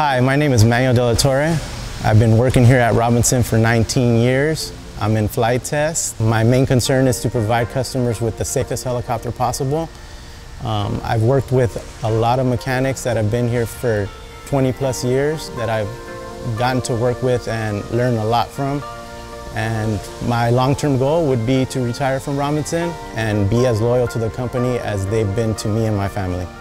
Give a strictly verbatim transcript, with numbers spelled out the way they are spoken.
Hi, my name is Manuel De La Torre. I've been working here at Robinson for nineteen years. I'm in flight test. My main concern is to provide customers with the safest helicopter possible. Um, I've worked with a lot of mechanics that have been here for twenty plus years that I've gotten to work with and learn a lot from. And my long-term goal would be to retire from Robinson and be as loyal to the company as they've been to me and my family.